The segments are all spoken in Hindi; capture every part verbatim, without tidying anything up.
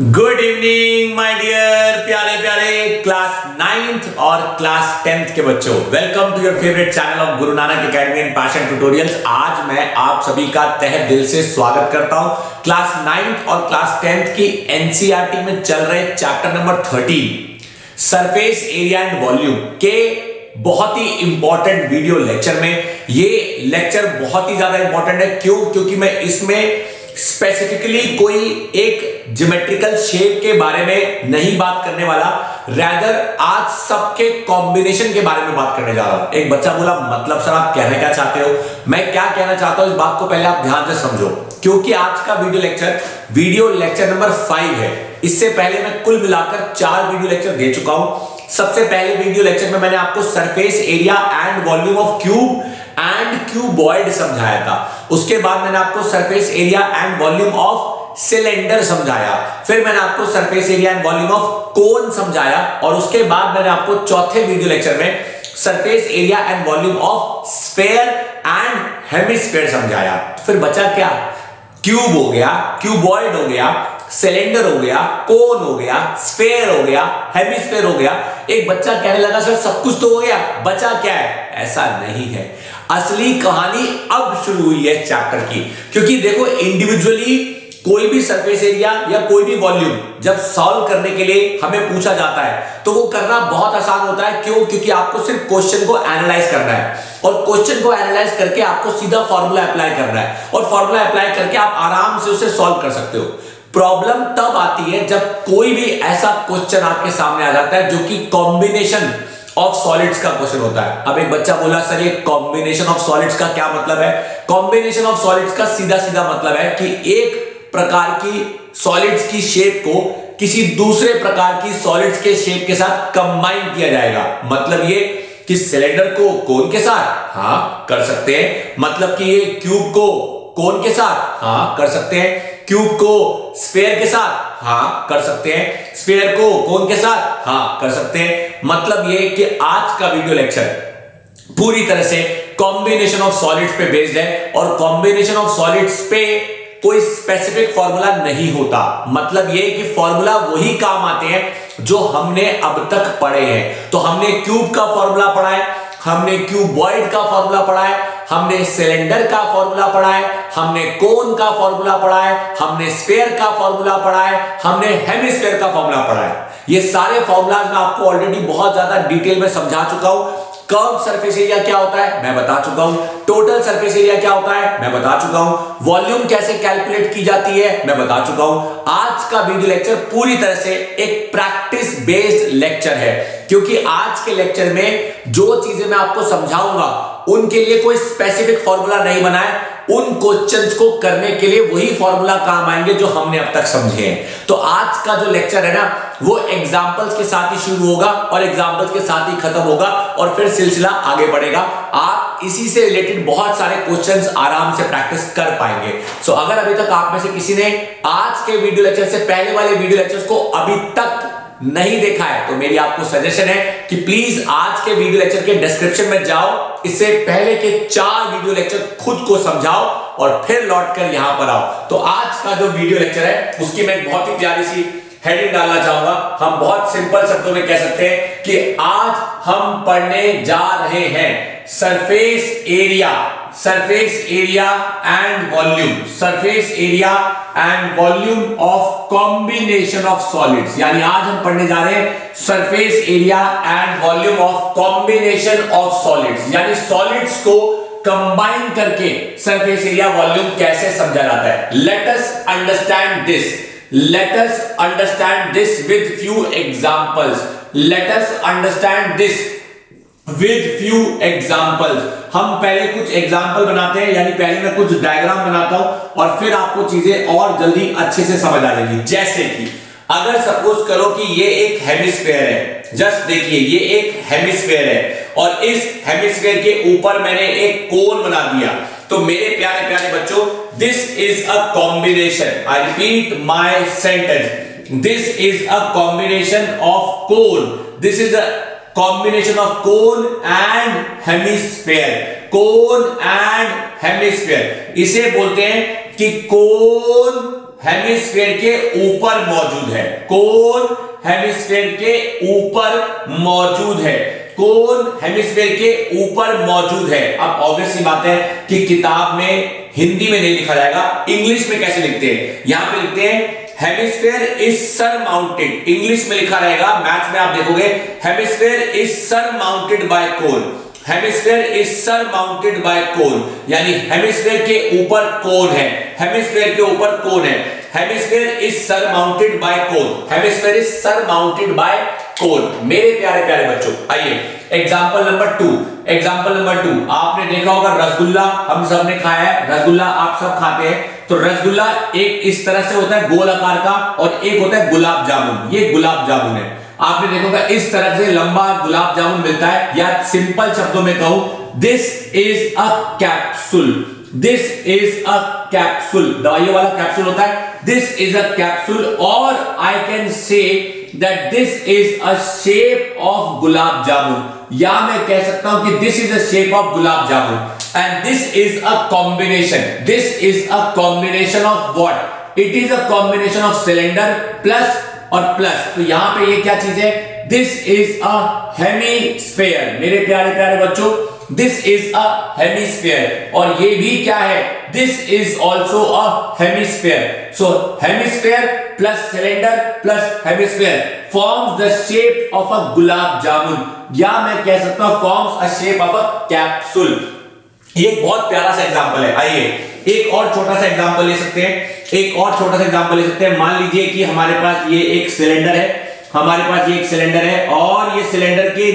गुड इवनिंग माय डियर प्यारे प्यारे क्लास नाइन्थ और क्लास टेंथ के बच्चों, welcome to your favourite channel of Guru Nanak academy and passion tutorials. आज मैं आप सभी का तहे दिल से स्वागत करता हूं क्लास नाइन्थ और क्लास टेंथ की एनसीईआरटी में चल रहे chapter number thirteen surface area and volume के बहुत ही इंपॉर्टेंट वीडियो लेक्चर में। ये लेक्चर बहुत ही ज्यादा इंपॉर्टेंट है। क्यों? क्योंकि मैं इसमें स्पेसिफिकली कोई एक ज्योमेट्रिकल शेप के बारे में नहीं बात करने वाला, रैदर आज सबके कॉम्बिनेशन के बारे में बात करने जा रहा हूं। एक बच्चा बोला, मतलब सर आप कहना क्या चाहते हो? मैं क्या कहना चाहता हूं इस बात को पहले आप ध्यान से समझो, क्योंकि आज का video lecture video lecture number five है। इससे पहले मैं कुल मिलाकर चार वीडियो लेक्चर दे चुका हूं। सबसे पहले वीडियो लेक्चर में मैंने आपको surface area and volume of cube and cuboid समझाया था। उसके बाद मैंने आपको surface area and volume of cylinder समझाया। फिर मैंने आपको surface area and volume of cone समझाया और उसके बाद मैंने आपको चौथे वीडियो लेक्चर में surface area and volume of sphere and hemisphere समझाया। फिर बचा क्या? क्यूब हो गया, क्यूबॉइड हो गया, सिलेंडर हो गया, कोन हो गया, स्फीयर हो गया, हेमिस्फीयर हो गया। एक बच्चा कहने लगा सर सब कुछ तो हो गया, बचा क्या है? ऐसा नहीं है। असली कहानी अब शुरू हुई है चैप्टर की, क्योंकि देखो इंडिविजुअली कोई भी सरफेस एरिया या कोई भी वॉल्यूम जब सॉल्व करने के लिए हमें पूछा जाता है तो वो करना बहुत आसान होता है। क्यों? क्योंकि आपको सिर्फ क्वेश्चन को एनालाइज करना है और क्वेश्चन को एनालाइज करके आपको सीधा फॉर्मूला अप्लाई करना है और फॉर्मूला अप्लाई करके आप आराम से उसे सॉल्व कर सकते हो। प्रॉब्लम तब आती है जब कोई भी ऐसा क्वेश्चन आपके सामने आ जाता है जो कि कॉम्बिनेशन ऑफ सॉलिड्स का क्वेश्चन होता है। अब एक बच्चा बोला सर ये कॉम्बिनेशन ऑफ सॉलिड्स का क्या मतलब है? कॉम्बिनेशन ऑफ सॉलिड्स का सीधा सीधा मतलब है कि एक प्रकार की सॉलिड्स की शेप को किसी दूसरे प्रकार की सॉलिड्स के शेप के साथ कंबाइन किया जाएगा। मतलब ये कि सिलेंडर को कोन के साथ हाँ कर सकते हैं, मतलब कि ये क्यूब को कोन के साथ हाँ कर सकते हैं, क्यूब को स्फीयर के साथ हाँ कर सकते हैं, स्फीयर को कोन के साथ हाँ कर सकते हैं। मतलब ये कि आज का वीडियो लेक्चर पूरी तरह से कॉम्बिनेशन ऑफ सॉलिड्स पे बेस्ड है और कॉम्बिनेशन ऑफ सॉलिड्स पे कोई स्पेसिफिक फॉर्मूला नहीं होता। मतलब ये कि फॉर्मूला वही काम आते हैं जो हमने अब तक पढ़े हैं। तो हमने क्यूब का फॉर्मूला पढ़ा है, हमने क्यूबॉइड का फॉर्मूला पढ़ा है, हमने सिलेंडर का फॉर्मूला पढ़ा है, हमने कोन का फॉर्मूला पढ़ा है, हमने स्फीयर का फॉर्मूला पढ़ा है, हमने हेमिस्फीयर का फॉर्मूला पढ़ा है। ये सारे फॉर्मूलाज मैं आपको ऑलरेडी बहुत ज्यादा डिटेल में समझा चुका हूं। कर्व सरफेस एरिया क्या होता है मैं बता चुका हूं, टोटल सरफेस एरिया क्या होता है मैं बता चुका हूं, वॉल्यूम कैसे कैलकुलेट की जाती है मैं बता चुका हूं। आज का वीडियो लेक्चर पूरी तरह से एक प्रैक्टिस बेस्ड लेक्चर है, क्योंकि आज के लेक्चर में जो चीजें मैं आपको समझाऊंगा उनके लिए कोई स्पेसिफिक फॉर्मूला नहीं बना है। उन क्वेश्चंस को करने के लिए वही फॉर्मूला काम आएंगे जो हमने अब तक समझे हैं। तो आज का जो लेक्चर है ना वो एग्जांपल्स के साथ ही शुरू होगा और एग्जांपल्स के साथ ही खत्म होगा और फिर सिलसिला आगे बढ़ेगा। आप इसी से रिलेटेड बहुत सारे क्वेश्चंस आराम से प्रैक्टिस कर पाएंगे। सो अगर अभी तक आप में से किसी ने आज के वीडियो लेक्चर से पहले वाले वीडियो लेक्चर्स को अभी तक नहीं देखा है तो मेरी आपको सजेशन है कि प्लीज आज के वीडियो लेक्चर के डिस्क्रिप्शन में जाओ, इससे पहले के चार वीडियो लेक्चर खुद को समझाओ और फिर लौटकर यहां पर आओ। तो आज का जो वीडियो लेक्चर है उसकी मैं बहुत ही प्यारी सी हेडिंग डालना चाहूंगा। हम बहुत सिंपल शब्दों में कह सकते हैं कि आज हम पढ़ने जा रहे हैं surface area surface area and volume surface area and volume of combination of solids. यानी आज हम पढ़ने जा रहे हैं surface area and volume of combination of solids, यानी सॉलिड्स को कंबाइन करके सरफेस एरिया वॉल्यूम कैसे समझा जाता है। Let us understand this let us understand this with few examples let us understand this with few examples. हम पहले कुछ एग्जाम्पल बनाते हैं, यानी पहले मैं कुछ डायग्राम बनाता हूं और फिर आपको चीजें और जल्दी अच्छे से समझ आ जाएगी। जैसे कि अगर सपोज करो कि ये एक हेमिस्फीयर है, जस्ट देखिए ये एक हेमिस्फीयर है और इस हेमिस्फीयर के ऊपर मैंने एक कोन बना दिया। तो मेरे प्यारे प्यारे बच्चों, this is a combination, I repeat my sentence, this is a combination of cone, this is a combination of cone and hemisphere cone and hemisphere इसे बोलते हैं कि कोन हेमिस्फेयर के ऊपर मौजूद है, कौन हेमिस्फेयर के ऊपर मौजूद है, कौन हेमिस्फेयर के ऊपर मौजूद है। अब ऑब्वियस सी बात है कि किताब में हिंदी में नहीं लिखा जाएगा, इंग्लिश में कैसे लिखते हैं, यहां पे लिखते हैं हेमिस्फेयर इज सरमाउंटेड, इंग्लिश में लिखा रहेगा, मैथ में आप देखोगे hemisphere is surmounted by cone, hemisphere is surmounted by cone, यानी हेमिस्फेयर के ऊपर कोन है, हेमिस्फेयर के ऊपर कोन है, hemisphere is surmounted by cone, hemisphere is surmounted by cone. मेरे प्यारे प्यारे बच्चों, आइए example number two, example number two, आपने देखा होगा रसगुल्ला, हम सब ने खाया है रसगुल्ला, आप सब खाते हैं। तो रसगुल्ला एक इस तरह से होता है गोल आकार का, और एक होता है गुलाब जामुन, ये गुलाब जामुन है। आपने देखा होगा इस तरह से लंबा गुलाब जामुन मिलता है, या सिंपल शब्दों में कहूं, this is a capsule, this is a capsule, दवाइयों वाला कैप्सूल होता है, दिस इज अ कैप्सूल, और I can say that this is a shape of gulab jamun, या मैं कह सकता हूं कि this is a shape of gulab jamun, and this is a combination, this is a combination of what, it is a combination of cylinder plus और प्लस। तो यहां पे ये क्या चीज है, दिस इज अ हेमिस्फेयर, मेरे प्यारे प्यारे बच्चों, दिस इज अ हेमिस्फेयर, और ये भी क्या है, this is also a hemisphere. So hemisphere plus cylinder plus hemisphere forms the shape of a gulab jamun, या मैं कह सकता हूं forms a shape of a capsule. ये एक बहुत प्यारा सा एग्जांपल है। आइए एक और छोटा सा एग्जांपल ले सकते हैं, एक और छोटा सा एग्जांपल ले सकते हैं। मान लीजिए कि हमारे पास ये एक सिलेंडर है, हमारे पास ये एक सिलेंडर है, और ये सिलेंडर के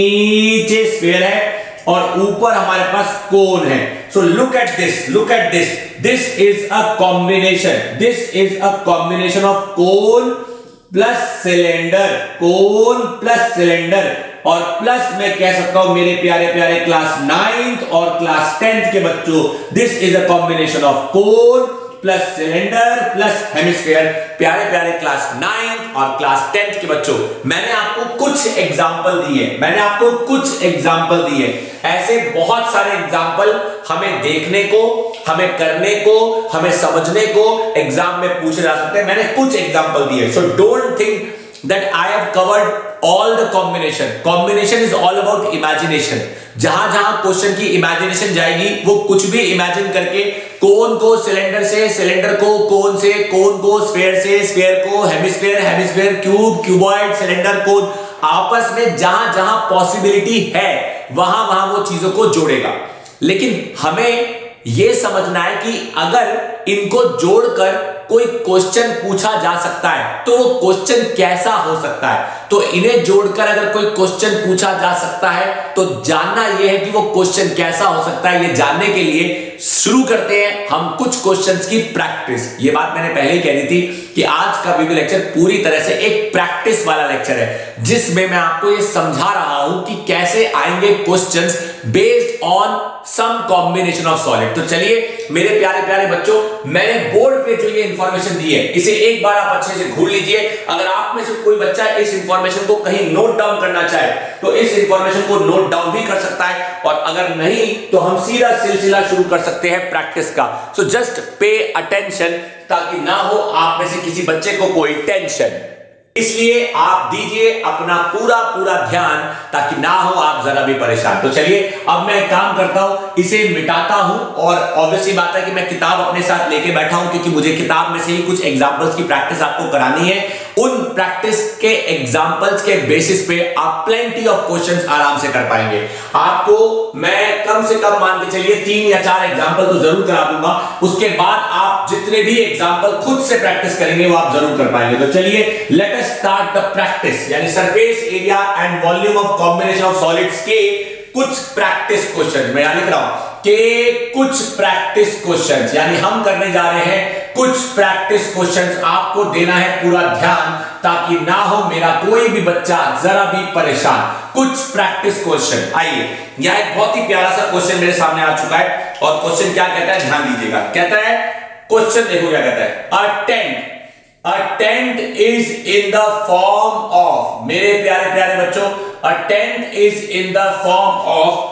नीचे स्फीयर है और ऊपर हमारे पास कोन है। So look at this, look at this, this is a combination, this is a combination of cone plus cylinder, cone plus cylinder, और प्लस मैं कह सकता हूं मेरे प्यारे प्यारे क्लास नाइन्थ और क्लास टेंथ के बच्चों, this is a combination of cone plus cylinder plus hemisphere. प्यारे प्यारे क्लास नाइन्थ और क्लास टेंथ के बच्चों, मैंने आपको कुछ एग्जाम्पल दिए, मैंने आपको कुछ एग्जाम्पल दिए, ऐसे बहुत सारे एग्जाम्पल हमें देखने को, हमें करने को, हमें समझने को एग्जाम में पूछे जा सकते हैं। मैंने कुछ एग्जाम्पल दिए, so don't think that I have covered all the combination. Combination is all about imagination. जहां जहां क्वेश्चन की इमेजिनेशन जाएगी, वो कुछ भी इमेजिन करके, कोन को सिलेंडर से, सिलेंडर को कोन से, कोन को स्फीयर से, स्फीयर को hemisphere, hemisphere cube, cuboid, cylinder, cone, आपस में जहां जहां पॉसिबिलिटी है वहां वहां वो चीजों को जोड़ेगा। लेकिन हमें यह समझना है कि अगर इनको जोड़कर कोई क्वेश्चन पूछा जा सकता है तो वो क्वेश्चन कैसा हो सकता है। तो इन्हें जोड़कर अगर कोई क्वेश्चन पूछा जा सकता है तो जानना यह है कि वो क्वेश्चन कैसा हो सकता है। ये जानने के लिए शुरू करते हैं हम कुछ क्वेश्चंस की प्रैक्टिस। ये बात मैंने पहले ही कह दी थी कि आज का वीडियो लेक्चर पूरी तरह से एक प्रैक्टिस वाला लेक्चर है, जिसमें मैं आपको ये समझा रहा हूं कि कैसे आएंगे questions based on some combination of solid. तो चलिए मेरे प्यारे प्यारे बच्चों, मैंने बोर्ड पे जो ये इंफॉर्मेशन दी है इसे एक बार आप अच्छे से घूर लीजिए। अगर आप में से कोई बच्चा इस इंफॉर्मेशन को कहीं नोट डाउन करना चाहे तो इस इंफॉर्मेशन को नोट डाउन भी कर सकता है, और अगर नहीं तो हम सीधा सिलसिला शुरू कर सकते हैं प्रैक्टिस का। सो जस्ट पे अटेंशन, ताकि ना हो आप में से किसी बच्चे को कोई टेंशन। इसलिए आप दीजिए अपना पूरा पूरा ध्यान, ताकि ना हो आप जरा भी परेशान। तो चलिए अब मैं काम करता हूं, इसे मिटाता हूं, और ऑब्वियसली बात है कि मैं किताब अपने साथ लेके बैठा हूं, क्योंकि मुझे किताब में से ही कुछ एग्जांपल्स की प्रैक्टिस आपको करानी है। उन प्रैक्टिस के एग्जांपल्स के बेसिस पे आप प्लेंटी ऑफ क्वेश्चंस आराम से कर पाएंगे। आपको मैं कम से कम मान के चलिए तीन या चार एग्जांपल तो जरूर करा दूंगा, उसके बाद आप जितने भी एग्जांपल खुद से प्रैक्टिस करेंगे वो आप जरूर कर पाएंगे। तो चलिए let us start the practice, यानी surface area and volume of combination of solids के कुछ प्रैक्टिस क्वेश्चन। मैं यहां लिख रहा हूं कि कुछ प्रैक्टिस क्वेश्चंस, यानी हम करने जा रहे हैं कुछ प्रैक्टिस क्वेश्चंस। आपको देना है पूरा ध्यान, ताकि ना हो मेरा कोई भी बच्चा जरा भी परेशान। कुछ प्रैक्टिस क्वेश्चन। आइए यहां एक बहुत ही प्यारा सा क्वेश्चन मेरे सामने आ चुका है, और क्वेश्चन क्या कहता है ध्यान दीजिएगा। कहता है क्वेश्चन, देखो क्या कहता है, a tent A tent is in the form of, मेरे प्यारे प्यारे बच्चों, a tent is in the form of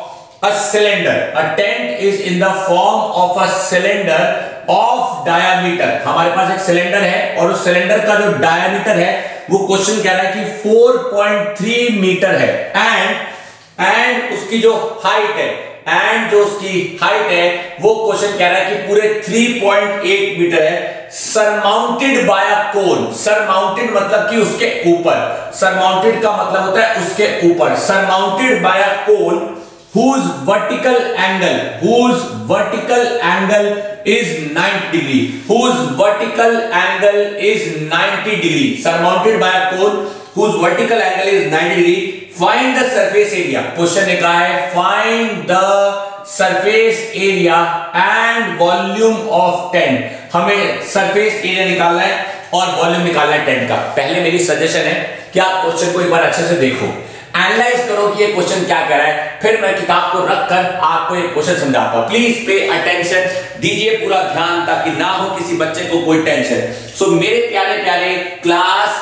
a cylinder, a tent is in the form of a cylinder of diameter। हमारे पास एक सिलेंडर है और उस सिलेंडर का जो डायमीटर है वो क्वेश्चन कह रहा है कि फोर पॉइंट थ्री मीटर है, एंड एंड उसकी जो हाइट है एंड जो उसकी हाइट है वो क्वेश्चन कह रहा है कि पूरे थ्री पॉइंट एट मीटर है, surmounted by a cone. Surmounted मतलब कि उसके ऊपर, सरमाउंटेड का मतलब होता है उसके ऊपर, surmounted by a cone whose vertical angle whose vertical angle is ninety degree, whose vertical angle is ninety degree, surmounted by a cone whose vertical angle is ninety degree। find the surface area, question ने कहा है find the surface area and volume of tent। हमें surface area निकालना है और वॉल्यूम निकालना है टेंट का। पहले मेरी सजेशन है कि आप क्वेश्चन को एक बार अच्छे से देखो, एनालाइज करो कि ये क्वेश्चन क्या कह रहा है, फिर मैं किताब को रखकर आपको ये क्वेश्चन समझाता हूं। प्लीज पे अटेंशन, दीजिए पूरा ध्यान ताकि ना हो किसी बच्चे को कोई टेंशन। सो so, मेरे प्यारे प्यारे क्लास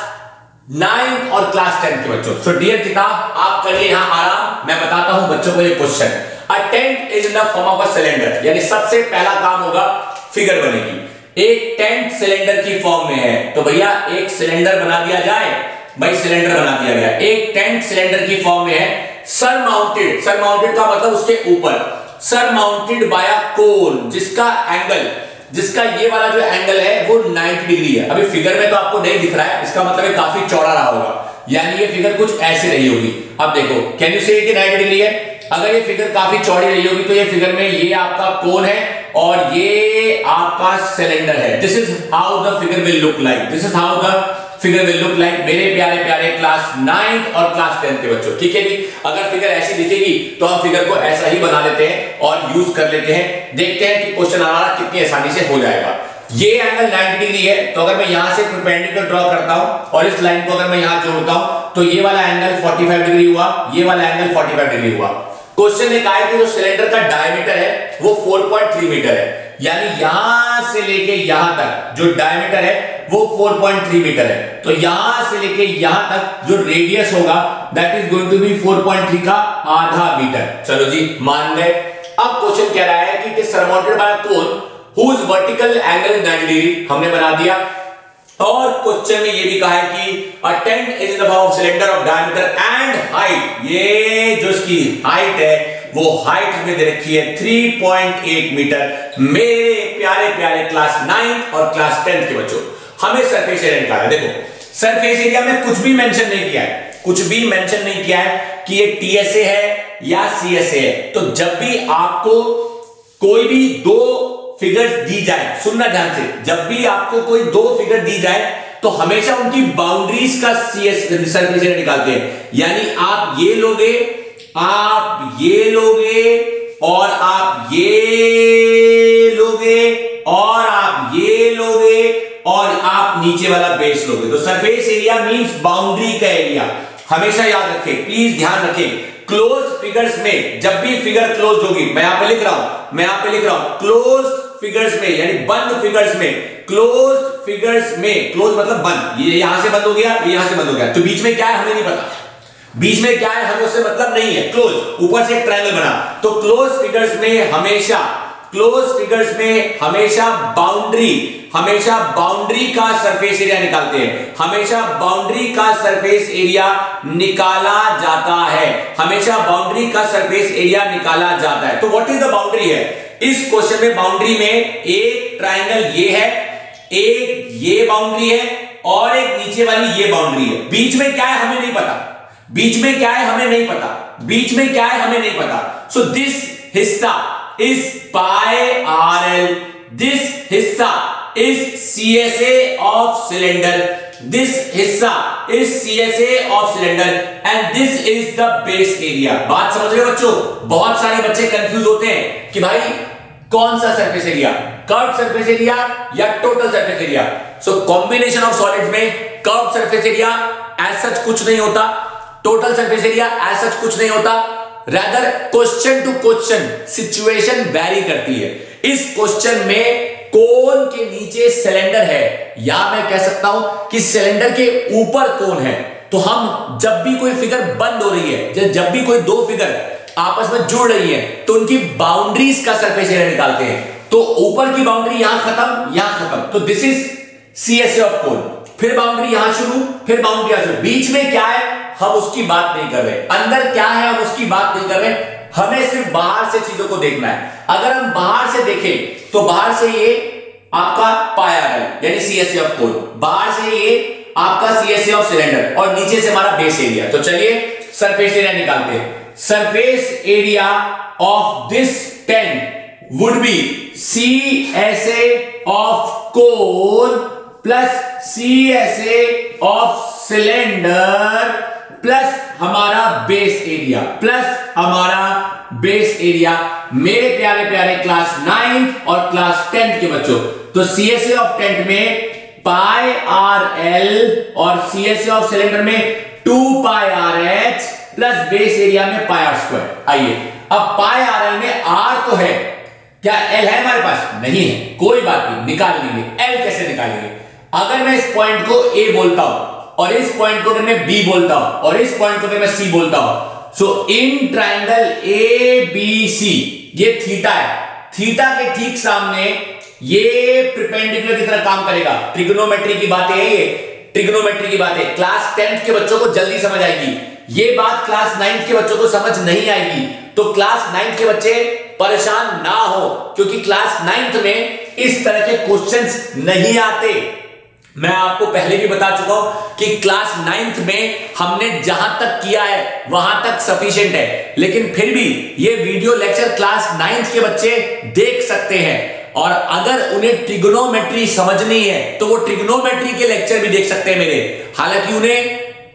नाइन और क्लास टेन के बच्चों, सो डियर किताब आप करिए यहां आराम, मैं बताता हूं बच्चों को ये question. A tent is in the form of a cylinder, यानी सबसे पहला काम होगा फिगर बनेगी। एक टेंट सिलेंडर की फॉर्म में है, तो भैया एक सिलेंडर बना दिया जाए। भाई सिलेंडर बना दिया गया, एक टेंट सिलेंडर की फॉर्म में है, सर माउंटेड, सर माउंटेड का मतलब उसके ऊपर, surmounted by a cone, जिसका एंगल, जिसका ये वाला जो एंगल है वो नाइंटी डिग्री है। अभी फिगर में तो आपको नहीं दिख रहा है, इसका मतलब है काफी चौड़ा रहा होगा, यानी ये फिगर कुछ ऐसे रही होगी। अब देखो, कैन यू से कि नाइंटी डिग्री है? अगर ये फिगर काफी चौड़ी रही होगी तो ये फिगर में ये आपका कोन है और ये आपका सिलेंडर है। This is how the figure will look like, this is how the figure will look like मेरे प्यारे प्यारे क्लास नाइन्थ और क्लास टेंथ के बच्चों, ठीक है जी। अगर फिगर ऐसी दिखेगी तो हम फिगर को ऐसा ही बना लेते हैं और यूज कर लेते हैं। देखते हैं कि क्वेश्चन हमारा कितनी आसानी से हो जाएगा। ये एंगल नाइंटी डिग्री है, तो अगर मैं यहां से परपेंडिकुलर ड्रॉ करता हूं और इस लाइन को अगर मैं यहां जोड़ता हूं तो ये वाला एंगल फोर्टी फाइव डिग्री हुआ, ये वाला एंगल फोर्टी फाइव डिग्री हुआ। क्वेश्चन ने कहा है कि जो सिलेंडर का डायमीटर है वो फोर पॉइंट थ्री मीटर है, यानी यहां से लेके यहां तक जो डायमीटर है वो फोर पॉइंट थ्री मीटर है। तो यहां से लेके यहां तक जो रेडियस होगा that is going to be four point three का आधा मीटर। चलो जी मान गए। अब क्वेश्चन कह रहा है कि it is surmounted by a cone whose vertical angle is ninety degree, हमने बना दिया। और क्वेश्चन में ये भी कहा है कि a tent is in the form of cylinder of diameter and height, ये जो इसकी हाइट है वो हाइट में दे रखी है थ्री पॉइंट एट मीटर। मेरे प्यारे प्यारे क्लास नाइन्थ और क्लास टेंथ के बच्चों, हमें सरफेस एरिया निकालना है। देखो सरफेस एरिया में कुछ भी मेंशन नहीं किया है, कुछ भी मेंशन नहीं किया है कि ये टीएसए है या सीएसए है। तो जब भी आपको कोई भी दो फिगर्स दी जाए, सुनना ध्यान से, जब भी आपको कोई दो फिगर दी जाए तो हमेशा उनकी बाउंड्रीज का सीएस सरफेस एरिया निकालते हैं। यानी आप ये लोगे, आप ये लोगे और आप ये लोगे और आप ये लोगे और आप नीचे वाला बेस लोगे। तो सरफेस एरिया मींस बाउंड्री का एरिया, हमेशा याद रखें, प्लीज ध्यान रखें। क्लोज फिगर्स में जब भी फिगर क्लोज होगी, मैं यहां पे लिख रहा हूं, मैं यहां पे लिख रहा हूं क्लोज फिगर्स में, यानी बंद फिगर्स में, क्लोज फिगर्स में, क्लोज मतलब बंद, ये यहां से बंद हो गया, ये यहां से बंद हो गया, तो बीच में क्या है हमें नहीं पता, बीच में क्या है हमें उससे मतलब नहीं है। क्लोज, ऊपर से एक ट्रायंगल बना, तो क्लोज फिगर्स में हमेशा, क्लोज फिगर्स में हमेशा बाउंड्री, हमेशा बाउंड्री का सरफेस एरिया निकालते हैं, हमेशा बाउंड्री का सरफेस एरिया निकाला जाता है, हमेशा बाउंड्री का सरफेस एरिया निकाला जाता है। तो व्हाट इज द बाउंड्री है इस क्वेश्चन में? बाउंड्री में एक ट्रायंगल ये है, एक ये बाउंड्री है और एक नीचे वाली ये बाउंड्री है। बीच में क्या है हमें नहीं पता, बीच में क्या है हमें नहीं पता, बीच में क्या है हमें नहीं पता। सो दिस हिस्सा is pi R L, this हिस्सा is C S A of cylinder, this हिस्सा is C S A of cylinder and this is the base area। बात समझ रहे हो बच्चों? बहुत सारे बच्चे कंफ्यूज होते हैं कि भाई कौन सा surface area, curve surface area या total surface area. So combination of solids में curve surface area as such कुछ नहीं होता, total surface area as such कुछ नहीं होता, rather question to question situation vary करती है। इस क्वेश्चन में कोन के नीचे सिलेंडर है, या मैं कह सकता हूं कि सिलेंडर के ऊपर कोन है। तो हम जब भी कोई फिगर बंद हो रही है, जब भी कोई दो फिगर आपस में जुड़ रही है तो उनकी बाउंड्रीज का सरफेस एरिया निकालते हैं। तो ऊपर की बाउंड्री यहां खत्म, यहां खत्म, तो this is CSA of cone. फिर बाउंड्री यहां शुरू, फिर बाउंड्री यहां शुरू, बीच में क्या है हम उसकी बात नहीं कर रहे, अंदर क्या है हम उसकी बात नहीं कर रहे, हमें सिर्फ बाहर से चीजों को देखना है। अगर हम बाहर से देखें तो बाहर से ये आपका पाई आर एल यानी सीएसए ऑफ कोन, बाहर से ये आपका सीएसए ऑफ सिलेंडर और नीचे से हमारा बेस एरिया। तो चलिए सरफेस एरिया निकालते हैं। Surface area of this tent would be CSA of cone plus CSA of cylinder plus हमारा बेस एरिया, प्लस हमारा बेस एरिया। मेरे प्यारे प्यारे क्लास नाइन्थ और क्लास टेंथ के बच्चों, तो सीएसए ऑफ टेंट में पाई आर एल और सीएसए ऑफ सिलेंडर में two pi are H plus base area में पाई आर स्क्वायर। आइए अब पाई आर एल में आर तो है, क्या एल है हमारे पास? नहीं है, कोई बात नहीं, निकाल लेंगे। एल कैसे निकालेंगे? अगर मैं इस पॉइंट को ए बोलता हूं और इस पॉइंट को अगर मैं बी बोलता हूं और इस पॉइंट को अगर मैं सी बोलता हूं, सो in triangle A B C ये थीटा है, थीटा के ठीक सामने ये परपेंडिकुलर की तरह काम करेगा। ट्रिग्नोमेट्री की बातें है, ये ट्रिग्नोमेट्री की बातें क्लास टेंथ के बच्चों को जल्दी समझ आएगी, ये बात क्लास नाइन्थ के बच्चों को समझ नहीं आएगी। तो क्लास नाइन्थ के बच्चे परेशान ना हो, क्योंकि क्लास नाइन्थ में इस तरह के क्वेश्चंस नहीं आते। मैं आपको पहले भी बता चुका हूं कि क्लास नाइन्थ में हमने जहां तक किया है वहां तक सफिशिएंट है, लेकिन फिर भी ये वीडियो लेक्चर क्लास नाइन्थ के बच्चे देख सकते हैं। और अगर उन्हें ट्रिग्नोमेट्री समझनी है तो वो ट्रिग्नोमेट्री के लेक्चर भी देख सकते हैं मेरे। हालांकि उन्हें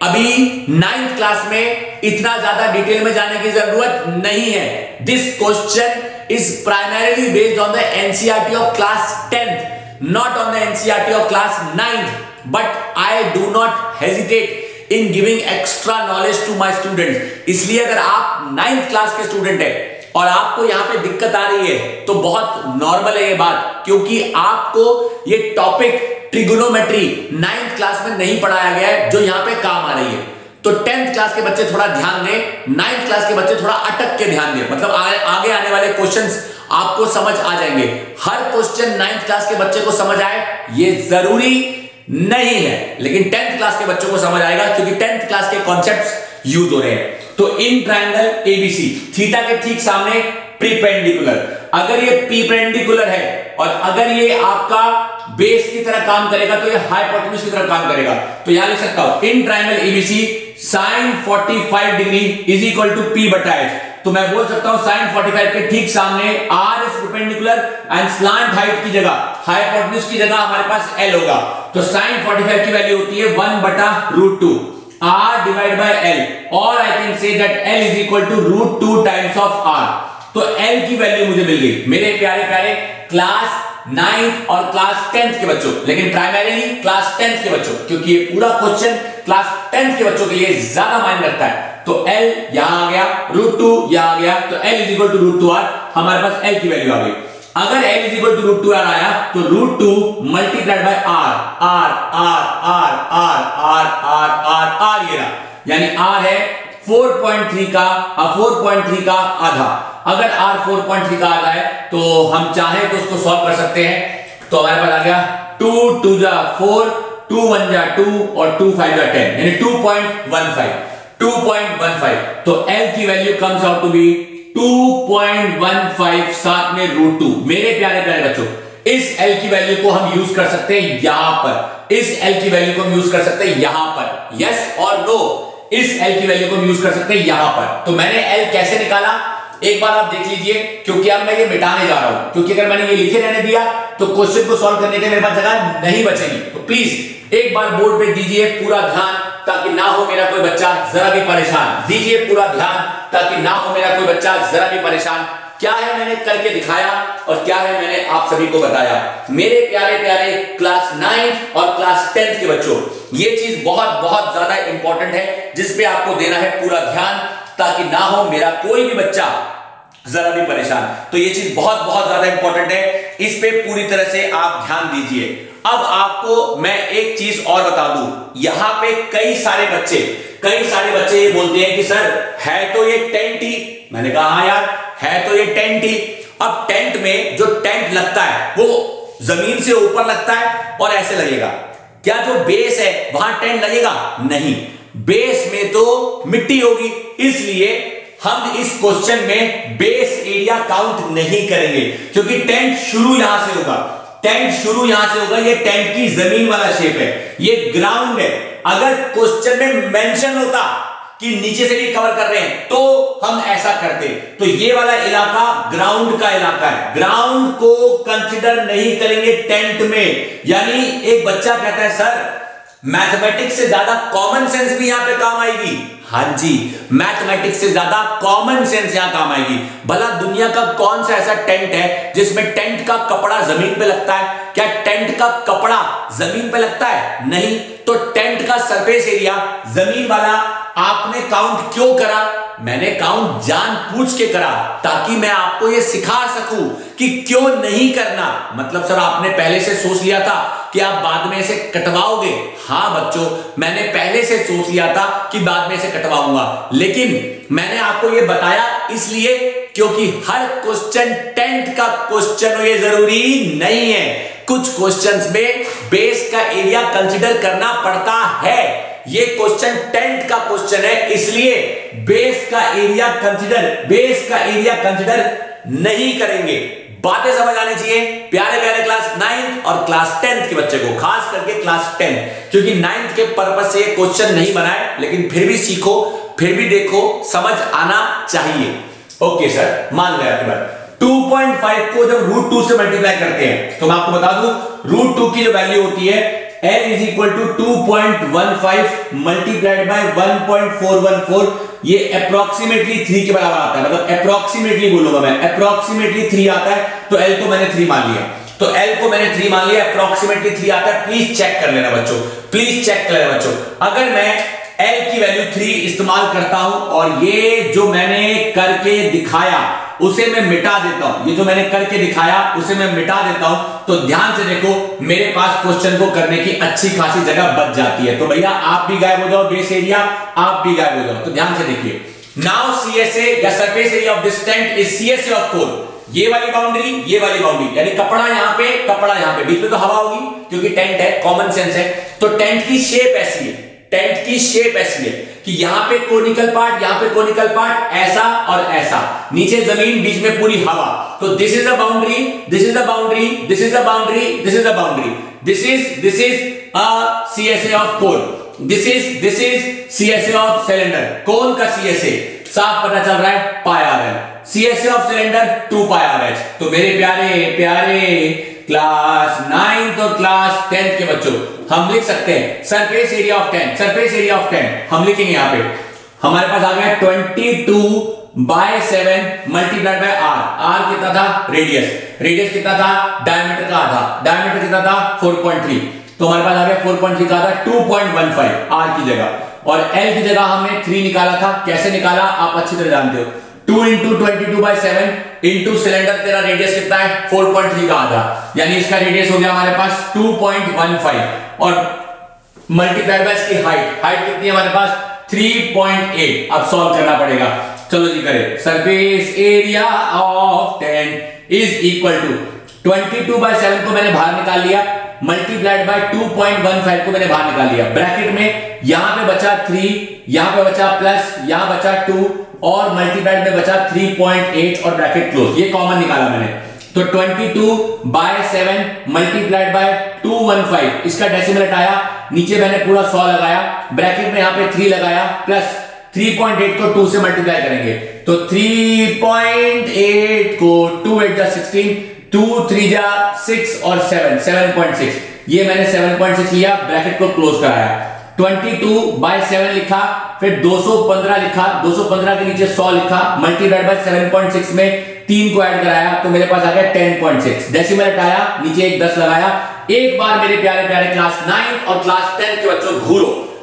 अभी नाइन्थ क्लास में इतना ज्यादा डिटेल में जाने की जरूरत नहीं है। This question is primarily based on the NCERT of class tenth, not on the N C E R T of class ninth, but I do not hesitate in giving extra knowledge to my students। इसलिए अगर आप नाइन्थ क्लास के स्टूडेंट हैं और आपको यहाँ पे दिक्कत आ रही है तो बहुत नॉर्मल है ये बात, क्योंकि आपको ये टॉपिक ट्रिगोनोमेट्री नाइन्थ क्लास में नहीं पढ़ाया गया है जो यहाँ पे काम आ रही है। तो टेंथ क्लास के बच्चे थोड़ा ध्यान दें, नाइन्थ क्लास के बच्चे थोड़ा अटक के ध्यान दें, मतलब आगे, आगे आने वाले क्वेश्चंस आपको समझ आ जाएंगे। हर क्वेश्चन नाइन्थ क्लास के बच्चे को समझ आए ये जरूरी नहीं है, लेकिन टेंथ क्लास के बच्चों को समझ आएगा क्योंकि टेंथ क्लास के कॉन्सेप्ट्स यूज हो रहे हैं। तो इन ट्रायंगल एबीसी थीटा के ठीक सामने प्रीपेंडिकुलर, अगर ये प्रीपेंडिकुलर है और अगर ये आपका बेस की तरह काम करेगा तो ये हाइपोटेन्यूज की तरह काम करेगा। तो यहां लिख सकता हूं इन ट्रायंगल एबीसी sin पैंतालीस degree is equal to P बटा एच। तो मैं बोल सकता हूं sin पैंतालीस के ठीक सामने r is perpendicular and slant height की जगह हाइपोटेन्यूज की जगह हमारे पास l होगा। तो sin पैंतालीस की वैल्यू होती है वन बटा root two r divide by l, और I can say that l is equal to root two times of r। तो l की वैल्यू मुझे मिल गई मेरे प्यारे प्यारे क्लास नाइन्थ और क्लास टेंथ के बच्चों, लेकिन प्राइमरीली क्लास टेंथ के बच्चों, क्योंकि ये पूरा क्वेश्चन क्लास टेंथ के बच्चों के लिए ज्यादा मायने रखता है। तो l यहां आ गया, रूट टू यहां आ गया, तो l is equal to root two R, हमारे पास l की वैल्यू आ गई। अगर l is equal to root two R आया तो root two multiplied by r, r r r r r r r r ये रहा, यानी r है फोर पॉइंट थ्री का फोर पॉइंट थ्री का आधा। अगर r फोर पॉइंट थ्री का आधा है तो हम चाहे तो उसको सॉल्व कर सकते हैं। तो हमारे पास आ गया टू टू जा फोर, टू वन जा टू और टू फाइव जा टेन, यानी two point one five, two point one five. तो l की value comes out to be two point one five साथ में रूट टू। मेरे प्यारे प्यारे बच्चों, इस l की वैल्यू को हम यूज कर सकते हैं यहां पर, इस l की वैल्यू को हम यूज कर सकते हैं यहां पर, यस और नो, इस l की वैल्यू को हम यूज कर सकते हैं यहां पर। तो मैंने l कैसे निकाला एक बार आप देख लीजिए, क्योंकि अब मैं ये मिटाने जा रहा हूं, क्योंकि अगर मैंने ये लिखे रहने दिया तो क्वेश्चन को सॉल्व करने के मेरे पास जगह नहीं बचेगी। तो प्लीज एक बार बोर्ड पे दीजिए पूरा ध्यान, ताकि ना हो मेरा कोई बच्चा जरा भी परेशान। दीजिए पूरा ध्यान ताकि ना हो मेरा कोई बच्चा जरा भी परेशान। क्या है मैंने करके दिखाया और क्या है मैंने आप सभी को बताया। मेरे प्यारे प्यारे क्लास नाइन्थ और क्लास टेंथ के बच्चों, ये चीज बहुत बहुत ज्यादा इंपॉर्टेंट है जिसपे आपको देना है पूरा ध्यान, ताकि ना हो मेरा कोई भी बच्चा जरा भी परेशान। तो ये चीज बहुत बहुत ज्यादा इंपॉर्टेंट है, इस पे पूरी तरह से आप ध्यान दीजिए। अब आपको मैं एक चीज और बता दूं, यहां पे कई सारे बच्चे कई सारे बच्चे ये बोलते हैं कि सर है तो ये टेंट ही, मैंने कहा हाँ यार है तो ये टेंट ही। अब टेंट में जो टेंट लगता है वो जमीन से ऊपर लगता है और ऐसे लगेगा। क्या जो बेस है वहां टेंट लगेगा? नहीं, बेस में तो मिट्टी होगी, इसलिए हम इस क्वेश्चन में बेस एरिया काउंट नहीं करेंगे, क्योंकि टेंट शुरू यहां से होगा। टेंट शुरू यहां से होगा। ये टेंट की जमीन वाला शेप है, ये ग्राउंड है। अगर क्वेश्चन में मेंशन होता कि नीचे से भी कवर कर रहे हैं तो हम ऐसा करते। तो ये वाला इलाका ग्राउंड का इलाका है, ग्राउंड को कंसीडर नहीं करेंगे टेंट में। यानी एक बच्चा कहता है सर मैथमेटिक्स से ज्यादा कॉमन सेंस भी यहां पे काम आएगी। हाँ जी, मैथमेटिक्स से ज्यादा कॉमन सेंस यहां काम आएगी। भला दुनिया का कौन सा ऐसा टेंट है जिसमें टेंट का कपड़ा जमीन पे लगता है? क्या टेंट का कपड़ा जमीन पे लगता है? नहीं। तो टेंट का सरफेस एरिया जमीन वाला आपने काउंट क्यों करा? मैंने काउंट जान पूछ के करा ताकि मैं आपको यह सिखा सकूं कि क्यों नहीं करना। मतलब सर आपने पहले से सोच लिया था कि आप बाद में इसे कटवाओगे? हाँ बच्चों, मैंने पहले से सोच लिया था कि बाद में इसे कटवाऊंगा, लेकिन मैंने आपको यह बताया इसलिए क्योंकि हर क्वेश्चन टेंट का क्वेश्चन हो ये जरूरी नहीं है। कुछ क्वेश्चंस में बेस का एरिया कंसीडर करना पड़ता है। ये क्वेश्चन टेंट का क्वेश्चन है, इसलिए बेस का एरिया कंसीडर बेस का एरिया कंसीडर नहीं करेंगे। बातें समझ आनी चाहिए प्यारे प्यारे क्लास नाइन्थ और क्लास टेंथ के बच्चे को, खास करके क्लास टेंथ, क्योंकि नाइन्थ के पर्पस से ये क्वेश्चन नहीं बनाए, लेकिन फिर भी सीखो, फिर भी देखो, समझ आना चाहिए। ओके सर, मान गया आपकी बात। टू पॉइंट फाइव को जब रूट टू से मल्टीप्लाई करते हैं तो मैं आपको बता दूं रूट टू की जो वैल्यू होती है L is equal to two point one five multiplied by one point four one four. ये अप्रोक्सीमेटली थ्री के बराबर आता है, मतलब अप्रोक्सीमेटली बोलूंगा मैं, अप्रोक्सीमेटली थ्री आता है। तो L को मैंने थ्री मान लिया, तो L को मैंने थ्री मान लिया, अप्रोक्सीमेटली थ्री आता है। प्लीज चेक कर लेना बच्चों, प्लीज चेक कर लेना बच्चों। अगर मैं L की वैल्यू थ्री इस्तेमाल करता हूं और ये जो मैंने करके दिखाया उसे मैं मिटा देता हूं, ये जो मैंने करके दिखाया उसे मैं मिटा देता हूं, तो ध्यान से देखो मेरे पास क्वेश्चन को करने की अच्छी खासी जगह बच जाती है। तो भैया आप भी गायब हो जाओ, बेस एरिया आप भी गायब हो जाओ। तो ध्यान से देखिए, now CSA or surface area of this tent is CSA of cone. ये वाली बाउंड्री, ये वाली बाउंड्री, यानी कपड़ा यहां पे, कपड़ा यहां पे, बीच में तो हवा होगी क्योंकि टेंट है, कॉमन सेंस है। तो टेंट की शेप ऐसी है, टेंट की शेप ऐसी है कि यहां पे कोनिकल पार्ट, यहां पे कोनिकल पार्ट, ऐसा और ऐसा, नीचे जमीन, बीच में पूरी हवा। तो this is the boundary, this is the boundary, this is the boundary, this is the boundary, this is this is a CSA of cone, this is this is CSA of cylinder. Cone का सीएसए साफ पता चल रहा है, pi are l. CSA of cylinder two pi are h. तो मेरे प्यारे प्यारे क्लास नाइन्थ और क्लास टेंथ के बच्चों, हम लिख सकते हैं surface area of tent, surface area of tent हम लिखेंगे यहां पे, हमारे पास आ गया twenty two by seven multiplied by r. R कितना था? रेडियस। रेडियस कितना था? डायमीटर का आधा। डायमीटर कितना था? Four point three. तो हमारे पास आ गया फोर पॉइंट थ्री का आधा, two point one five r की जगह। और एल की जगह हमने थ्री निकाला था। कैसे निकाला आप अच्छी तरह जानते हो, two into twenty two by seven into cylinder, तेरा रेडियस कितना है? फोर पॉइंट थ्री का आधा, यानी इसका रेडियस हो गया हमारे पास टू पॉइंट वन फाइव और मल्टीप्लाइड बाय इसकी हाइट। हाइट कितनी है हमारे पास? Three point eight. अब सॉल्व करना पड़ेगा, चलो जी करें। Surface area of tent is equal to twenty two by seven को मैंने बाहर निकाल लिया, multiplied by two point one five को मैंने बाहर निकाल लिया। ब्रैकेट में यहां पे बचा थ्री, यहां पे बचा प्लस, यहां बचा टू और मल्टीप्लाइड में बचा थ्री पॉइंट एट और ब्रैकेट क्लोज। ये कॉमन निकाला मैंने। तो twenty two by seven multiplied by two one five, इसका डेसिमल हटाया, नीचे मैंने पूरा सौ लगाया, ब्रैकेट में यहां पे थ्री लगाया, प्लस थ्री पॉइंट एट को टू से मल्टीप्लाई करेंगे तो थ्री पॉइंट एट को टू एट जा सिक्सटीन, टू थ्री जा सिक्स और सेवन, सेवन पॉइंट सिक्स। ये मैंने सेवन पॉइंट सिक्स लिया, ब्रैकेट को क्लोज कराया। ट्वेंटी टू बाय सेवन लिखा, फिर दो सौ पंद्रह लिखा, दो सौ पंद्रह के नीचे सौ लिखा, multiplied by seven point six में तीन को ऐड कराया तो मेरे पास आ गया टेन पॉइंट सिक्स। डेसिमल हटाया, नीचे एक दस लगाया। एक बार मेरे प्यारे प्यारे क्लास नाइन और क्लास टेन के बच्चों घूरो,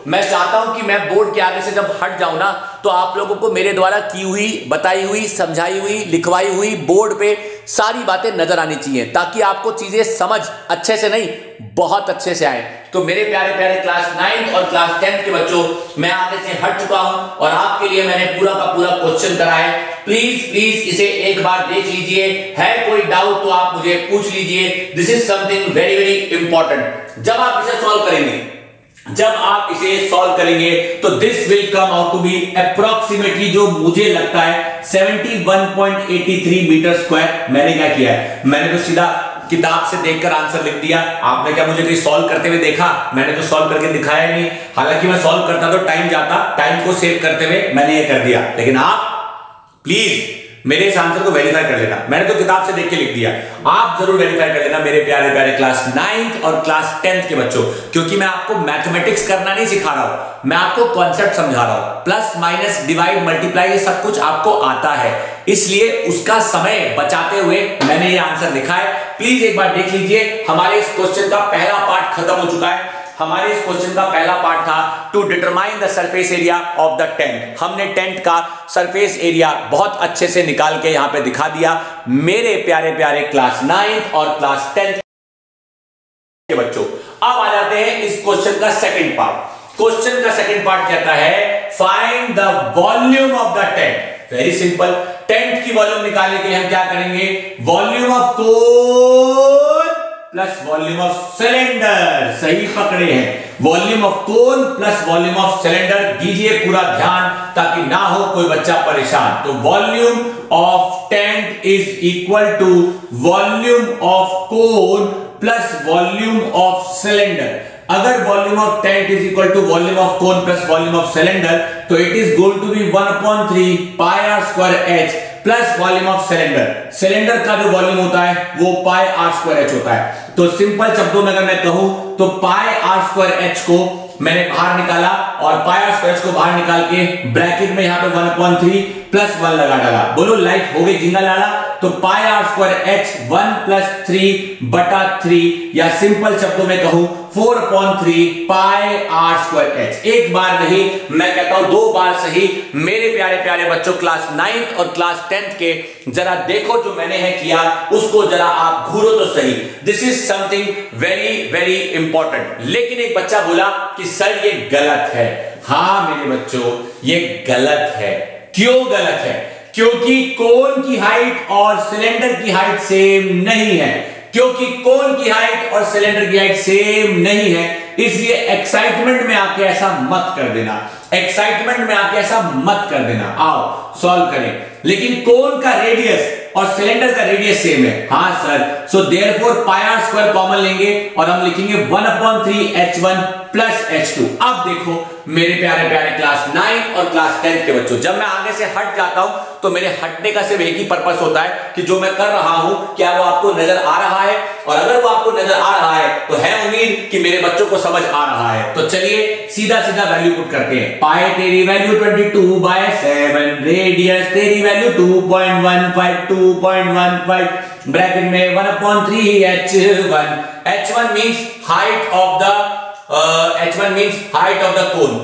मैं चाहता हूं कि मैं बोर्ड के आगे से जब हट जाऊं ना, तो आप लोगों को मेरे द्वारा की हुई, बताई हुई, समझाई हुई, लिखवाई हुई बोर्ड पे सारी बातें नजर आनी चाहिए, ताकि आपको चीजें समझ अच्छे से नहीं बहुत अच्छे से आए। तो मेरे प्यारे प्यारे क्लास नाइन्थ और क्लास टेंथ के बच्चों, मैं आगे से हट चुका हूं और आपके लिए मैंने पूरा का पूरा क्वेश्चन करा है। प्लीज प्लीज इसे एक बार देख लीजिए, है कोई डाउट तो आप मुझे पूछ लीजिए। This is something very very important. जब आप इसे सॉल्व करेंगे जब आप इसे सॉल्व करेंगे तो this will come out to be approximately, जो मुझे लगता है इकहत्तर point eight three metre square. मैंने क्या किया है, मैंने तो सीधा किताब से देखकर आंसर लिख दिया। आपने क्या मुझे कहीं सॉल्व करते हुए देखा? मैंने तो सॉल्व करके दिखाया नहीं। हालांकि मैं सॉल्व करता तो टाइम जाता, टाइम को सेव करते हुए मैंने ये कर दिया। लेकिन आप प्लीज मेरे इस आंसर को वेरीफाई कर लेना। मैंने तो किताब से देख के लिख दिया, आप जरूर वेरीफाई कर लेना मेरे प्यारे प्यारे क्लास नाइन्थ और क्लास टेंथ के बच्चों, क्योंकि मैं आपको मैथमेटिक्स करना नहीं सिखा रहा हूं, मैं आपको कॉन्सेप्ट समझा रहा हूं। प्लस माइनस डिवाइड मल्टीप्लाई ये सब कुछ आपको आता है, इसलिए उसका समय बचाते हुए मैंने ये आंसर लिखा है। प्लीज एक बार देख लीजिए। हमारे इस क्वेश्चन का पहला पार्ट खत्म हो चुका है। हमारे इस क्वेश्चन का पहला पार्ट था to determine the surface area of the tent. हमने टेंट का सरफेस एरिया बहुत अच्छे से निकाल के यहां पे दिखा दिया मेरे प्यारे प्यारे क्लास नाइन्थ और क्लास टेंथ के बच्चों। अब आ जाते हैं इस क्वेश्चन का सेकंड पार्ट। क्वेश्चन का सेकंड पार्ट कहता है find the volume of the tent. Very simple, tent की वॉल्यूम निकालने के लिए हम क्या करेंगे, volume of cone plus volume of cylinder. सही पकड़े हैं, volume of cone plus volume of cylinder. दीजिए पूरा ध्यान ताकि ना हो कोई बच्चा परेशान। तो volume of tent is equal to volume of cone plus volume of cylinder. अगर volume of tent is equal to volume of cone plus volume of cylinder, तो it is going to be one upon three pi are square h plus volume of cylinder. Cylinder का जो वॉल्यूम होता है वो पाई आर स्क्वायर एच होता है। तो सिंपल शब्दों में अगर मैं कहूं तो पाई आर स्क्वायर एच को मैंने बाहर निकाला और पाई आर स्क्वायर को बाहर निकाल के ब्रैकेट में यहां पे one upon three plus one लगा डाला। बोलो लाइफ हो गई जिंगा लाला। तो pi are square h one plus three बटा थ्री, या सिंपल शब्दों में कहूं four upon three pi are square h. एक बार नहीं, मैं कहता हूं दो बार सही। मेरे प्यारे प्यारे बच्चों क्लास नाइन्थ और क्लास टेंथ के, जरा देखो जो मैंने है किया उसको जरा आप घूरो तो सही। This is something very very important. लेकिन एक बच्चा बोला कि सर ये गलत है। हाँ मेरे बच्चों ये गलत है। क्यों गलत है? क्योंकि कोन की हाइट और सिलेंडर की हाइट सेम नहीं है। क्योंकि कोन की हाइट और सिलेंडर की हाइट सेम नहीं है, इसलिए एक्साइटमेंट में आके ऐसा मत कर देना। एक्साइटमेंट में आके ऐसा मत कर देना। आओ सॉल्व करें। लेकिन कोन का रेडियस और सिलेंडर का रेडियस सेम है। हाँ sir, so therefore pi are square common लेंगे और हम लिखेंगे one upon three h one plus h two. अब देखो मेरे प्यारे प्यारे क्लास नाइन और क्लास टेंथ के बच्चों, जब मैं आगे से हट जाता हूं तो मेरे हटने का सिर्फ एक ही पर्पस होता है कि जो मैं कर रहा हूं क्या वो आपको नजर आ रहा है, और अगर वो आपको नजर आ रहा है तो है उम्मीद कि मेरे बच्चों को समझ आ रहा है। तो चलिए सीधा सीधा वैल्यू पुट करते हैं। पाई तेरी value twenty two by seven, radius तेरी value two point one five, two point one five, bracket में one upon three h one. H one means height of the h one means height of the cone.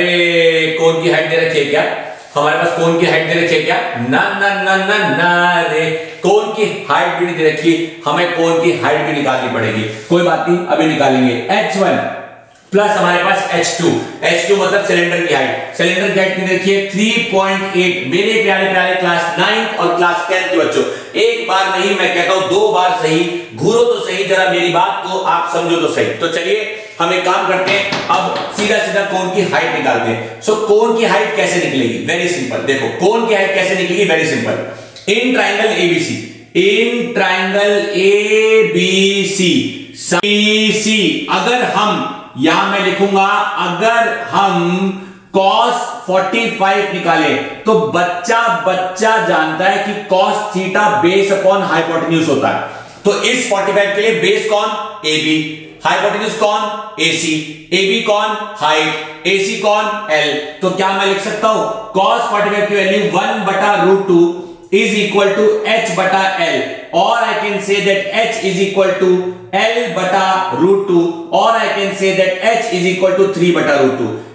अरे कोन की हाइट दे रखी है क्या? हमारे पास कोन की हाइट दे रखी है क्या? ना ना ना ना ना रे, कोन की हाइट भी नहीं दे रखी, हमें कोन की हाइट भी निकालनी पड़ेगी। कोई बात नहीं, अभी निकालेंगे। एच वन प्लस हमारे पास एच टू। एच टू मतलब सिलेंडर की हाइट। सिलेंडर की हाइट कितनी रखी है? Three point eight. मेरे प्यारे प्यारे क्लास नाइन्थ और क्लास टेंथ के बच्चों, एक बार नहीं मैं कहता हूं दो बार सही। घूरो तो सही, जरा मेरी बात को आप समझो तो सही। तो चलिए हम एक काम करते हैं, अब सीधा सीधा कोन की हाइट निकालते हैं। सो कोन की हाइट कैसे निकलेगी? Very simple. देखो कोन की हाइट कैसे निकलेगी? Very simple. In triangle ABC, in triangle ABC C, अगर हम यहां मैं लिखूंगा, अगर हम cos पैंतालीस निकाले तो बच्चा बच्चा जानता है कि cos theta base upon hypotenuse होता है। तो इस पैंतालीस के लिए बेस कौन? ए बी, हाइपोटेन्यूज कौन? ए सी, ए बी कौन? हाइट, ए सी कौन? एल। तो क्या मैं लिख सकता हूं cos पैंतालीस की वैल्यू वन बटा root two is equal to h बटा l, or I can say that h is equal to l बटा root two, or I can say that h is equal to three बटा root टू।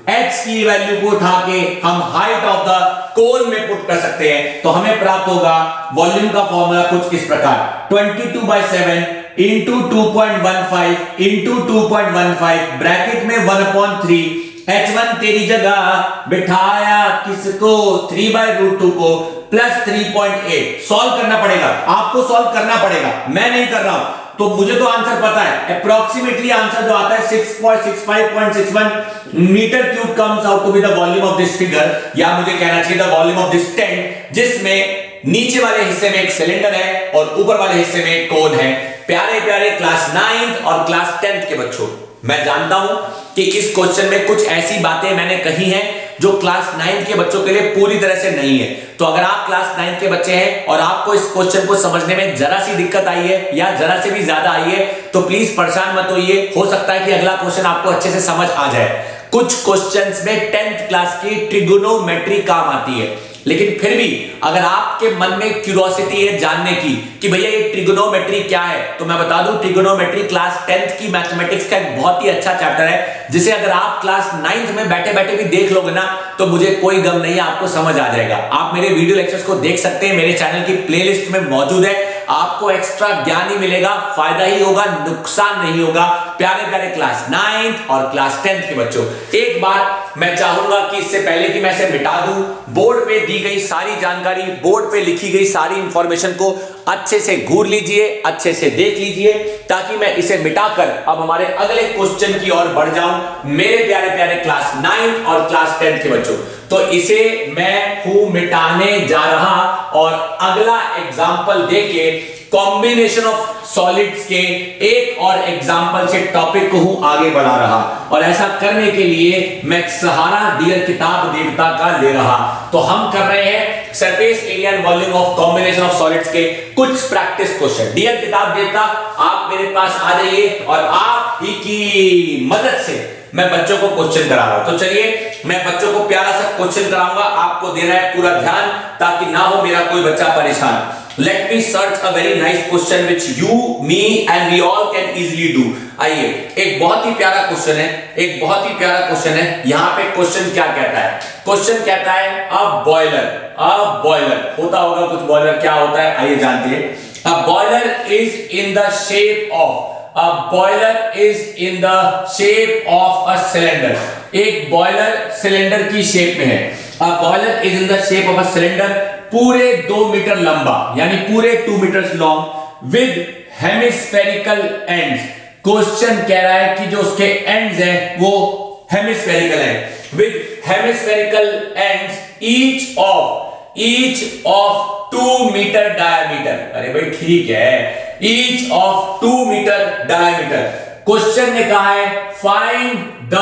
h की वैल्यू को उठा के हम हाइट ऑफ द कोन में पुट कर सकते हैं, तो हमें प्राप्त होगा वॉल्यूम का फॉर्मूला कुछ इस प्रकार, twenty two by seven into two point one five into two point one five bracket में one upon three, h one तेरी जगह बिठाया किसको, थ्री बाई रूट टू को, plus three point eight. Solve करना पड़ेगा, आपको सॉल्व करना पड़ेगा, मैं नहीं कर रहा हूं, तो मुझे तो आंसर पता है, अप्रोक्सीमेटली आंसर जो आता है six point six five point six one metre cube comes out to be the volume of this figure, या मुझे कहना चाहिए the volume of this tent, जिसमें नीचे वाले हिस्से में एक सिलेंडर है और ऊपर वाले हिस्से में एक कोन है। प्यारे प्यारे क्लास नाइन्थ और क्लास टेंथ के बच्चों, मैं जानता हूं कि इस क्वेश्चन में कुछ ऐसी बातें मैंने कही हैं जो क्लास नाइन्थ के बच्चों के लिए पूरी तरह से नहीं है। तो अगर आप क्लास नाइन्थ के बच्चे हैं और आपको इस क्वेश्चन को समझने में जरा सी दिक्कत आई है या जरा से भी ज्यादा आई है, तो प्लीज परेशान मत होइए, हो सकता है कि अगला क्वेश्चन आपको अच्छे से समझ आ जाए। कुछ क्वेश्चंस में टेंथ क्लास की ट्रिगोनोमेट्री काम आती है, लेकिन फिर भी अगर आपके मन में क्यूरियोसिटी है जानने की कि भैया ये ट्रिगोनोमेट्री क्या है, तो मैं बता दूं ट्रिगोनोमेट्री क्लास टेंथ की मैथमेटिक्स का एक बहुत ही अच्छा चैप्टर है, जिसे अगर आप क्लास नाइन्थ में बैठे बैठे भी देख लोगे ना, तो मुझे कोई गम नहीं है, आपको समझ आ जाएगा। आप मेरे वीडियो लेक्चर्स को देख सकते हैं, मेरे चैनल की प्लेलिस्ट में मौजूद है, आपको एक्स्ट्रा ज्ञान ही मिलेगा, फायदा ही होगा, नुकसान नहीं होगा। प्यारे प्यारे क्लास नाइन्थ और क्लास टेंथ के बच्चों, एक बार मैं चाहूंगा कि इससे पहले कि मैं इसे मिटा दूं, बोर्ड पे दी गई सारी जानकारी, बोर्ड पे लिखी गई सारी इंफॉर्मेशन को अच्छे से घूर लीजिए, अच्छे से देख लीजिए, ताकि मैं इसे मिटाकर अब हमारे अगले क्वेश्चन की ओर बढ़ जाऊं। मेरे प्यारे प्यारे क्लास नाइन्थ और क्लास टेंथ के बच्चों, तो इसे मैं हूं मिटाने जा रहा और अगला एग्जाम्पल देके कॉम्बिनेशन ऑफ सॉलिड्स के एक और एग्जाम्पल से टॉपिक को हूं आगे बढ़ा रहा, और ऐसा करने के लिए मैं सहारा डियर किताब देवता का ले रहा। तो हम कर रहे हैं surface area and volume of combination of solids के कुछ प्रैक्टिस क्वेश्चन। डियर किताब देवता, आप मेरे पास आ जाइए और आप ही की मदद से मैं बच्चों को क्वेश्चन करा रहा हूं। तो चलिए मैं बच्चों को प्यारा सा क्वेश्चन कराऊंगा, आपको देना है पूरा ध्यान, ताकि ना हो मेरा कोई बच्चा परेशान। Let me search a very nice question which you, me and we all can easily do। आइए, एक बहुत ही प्यारा क्वेश्चन है, एक बहुत ही प्यारा क्वेश्चन है। यहाँ पे क्वेश्चन क्या कहता है? क्वेश्चन कहता है अ बॉयलर, अ बॉयलर होता होगा कुछ, बॉयलर क्या होता है आइए जानते हैं। A boiler is in the shape of, a boiler is in the shape of a cylinder. एक बॉयलर सिलेंडर की शेप में है। A boiler is in the shape of a cylinder, पूरे दो मीटर लंबा यानी पूरे two metre long, with hemispherical ends. Question कह रहा है कि जो उसके एंड्स हैं वो हेमिस्फेरिकल है, with hemispherical ends each of each of two metre diameter. अरे भाई ठीक है, each of two metre diameter. Question ने कहा है find the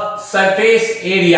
surface area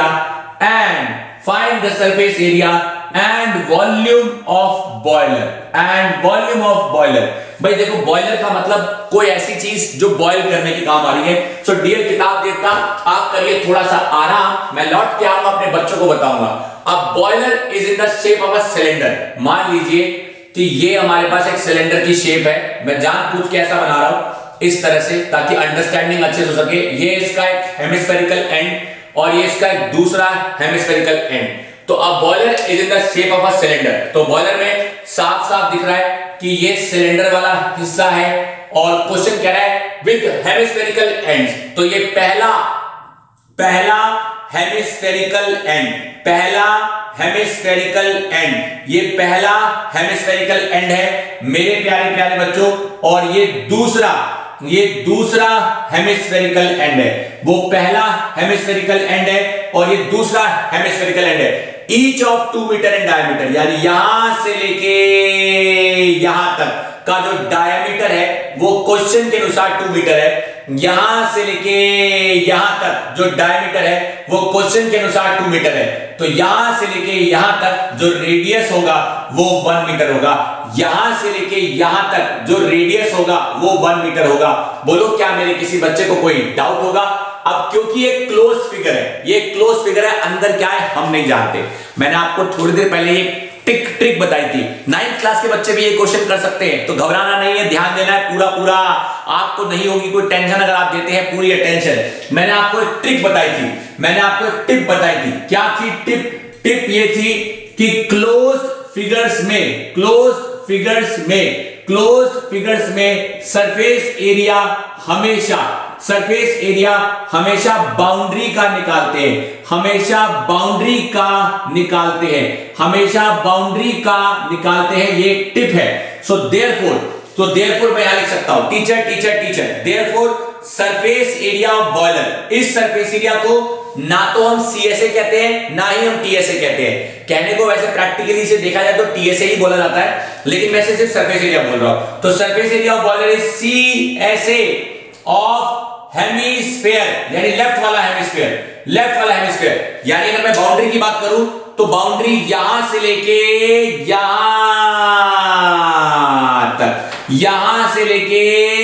and find the surface area and volume of boiler, and volume of boiler. भाई देखो, बॉयलर का मतलब कोई ऐसी चीज जो बॉयल करने की काम आ रही है। सो डियर किताब देवता, आप करिए थोड़ा सा आराम, मैं लौट के आऊंगा अपने बच्चों को बताऊंगा। अब boiler is in the shape of a cylinder. मान लीजिए कि ये हमारे पास एक सिलेंडर की शेप है, मैं जानबूझ के ऐसा बना रहा हूं इस तरह से ताकि अंडरस्टैंडिंग अच्छे से हो सके। ये इसका एक हेमिस्फेरिकल एंड और ये इसका एक दूसरा हेमिस्फेरिकल एंड। तो अब boiler is in the shape of a cylinder, तो बॉयलर में साफ साफ दिख रहा है कि ये सिलेंडर वाला हिस्सा है, और क्वेश्चन कह रहा है विद हेमिस्फेरिकल एंड्स। तो ये पहला पहला हेमिस्फेरिकल एंड, पहला हेमिस्फेरिकल एंड, ये पहला हेमिस्फेरिकल एंड है मेरे प्यारे प्यारे बच्चों, और ये दूसरा ये दूसरा हेमिस्फेरिकल एंड है। वो पहला हेमिस्फेरिकल एंड है और ये दूसरा हेमिस्फेरिकल एंड है। Each of two metre in diameter, यानी यहां से लेके यहां तक का जो डायमीटर है वो क्वेश्चन के अनुसार टू मीटर है। यहां से लेके यहां तक जो डायमीटर है वो क्वेश्चन के अनुसार टू मीटर है। तो यहां से लेके यहां तक जो रेडियस होगा वो वन मीटर होगा। यहां से लेके यहां तक जो रेडियस होगा वो वन मीटर होगा। बोलो क्या मेरे किसी बच्चे को कोई डाउट होगा? अब क्योंकि ये क्लोज फिगर है, ये क्लोज फिगर है, अंदर क्या है हम नहीं जानते। मैंने आपको थोड़ी देर पहले ट्रिक ट्रिक बताई थी। नाइन्थ क्लास के बच्चे भी ये क्वेश्चन कर सकते हैं, तो घबराना नहीं है, ध्यान देना है पूरा पूरा, आपको नहीं होगी कोई टेंशन अगर आप देते हैं पूरी अटेंशन। मैंने आपको एक ट्रिक बताई थी, मैंने आपको एक टिप बताई थी। क्या थी टिप? टिप ये थी कि क्लोज फिगर्स में क्लोज फिगर्स में क्लोज फिगर्स में सरफेस एरिया हमेशा सरफेस एरिया हमेशा बाउंड्री का निकालते हैं, हमेशा बाउंड्री का निकालते हैं, हमेशा बाउंड्री का निकालते हैं। ये टिप है। सो देयरफॉर तो देयरफॉर मैं यहां लिख सकता हूं teacher teacher teacher therefore surface area of boiler, इस सरफेस एरिया को ना तो हम सीएसए कहते हैं ना ही हम टीएसए कहते हैं। कहने को वैसे प्रैक्टिकली से देखा जाए तो टीएसए ही बोला जाता है, लेकिन मैं सिर्फ सरफेस एरिया बोल रहा हूं। तो surface area of boiler is CSA of hemisphere, यानी लेफ्ट वाला हेमिस्फीयर, लेफ्ट वाला हेमिस्फीयर। यानी अगर मैं बाउंड्री की बात करूं तो बाउंड्री यहां से लेके यहां तक, यहां से लेके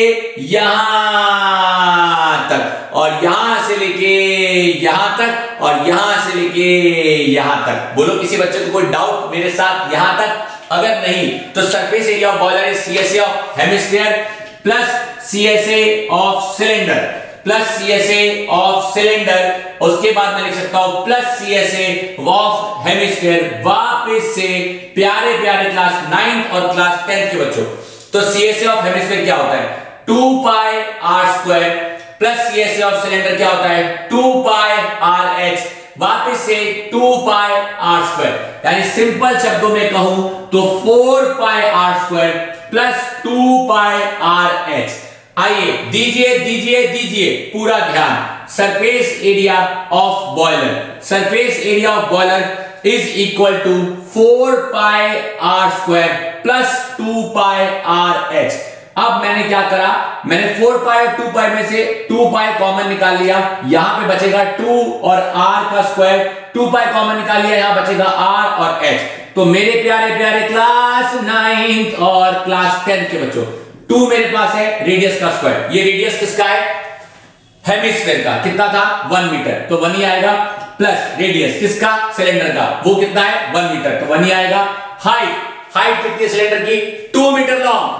यहां तक, और यहां से लेके यहां तक, और यहां से लेके यहां तक। बोलो किसी बच्चे को कोई डाउट मेरे साथ यहां तक? अगर नहीं तो surface area of boiler is CSA of hemisphere plus CSA of cylinder, plus CSA of cylinder, उसके बाद मैं लिख सकता हूं प्लस सीएसए ऑफ हेमिस्फीयर। वापस से प्यारे प्यारे क्लास नाइन्थ और क्लास टेंथ के बच्चों, तो सीएसए ऑफ हेमिस्फीयर क्या होता है? Two pi are square plus CSA of cylinder क्या होता है? Two pi are h. वापस से टू पाई आर स्क्वायर, यानी सिंपल शब्दों में कहूं तो four pi are square plus two pi are h. आइए दीजिए दीजिए दीजिए पूरा ध्यान। Surface area of boiler, surface area of boiler is equal to four pi are square plus two pi are h. अब मैंने क्या करा, मैंने फोर पाई और टू पाई में से टू पाई कॉमन निकाल लिया, यहां पे बचेगा टू और आर का स्क्वायर, टू पाई कॉमन निकाल लिया, यहां बचेगा आर और एच। तो मेरे प्यारे प्यारे क्लास नाइन्थ और क्लास टेंथ के बच्चों, टू मेरे पास है रेडियस का स्क्वायर, ये रेडियस किसका है? हेमिस्फीयर का। कितना था? वन मीटर, तो वन ही आएगा। प्लस रेडियस किसका? सिलेंडर का, वो कितना है? वन मीटर, तो वन ही आएगा। हाइट, हाइट कितनी है सिलेंडर की? Two metre long,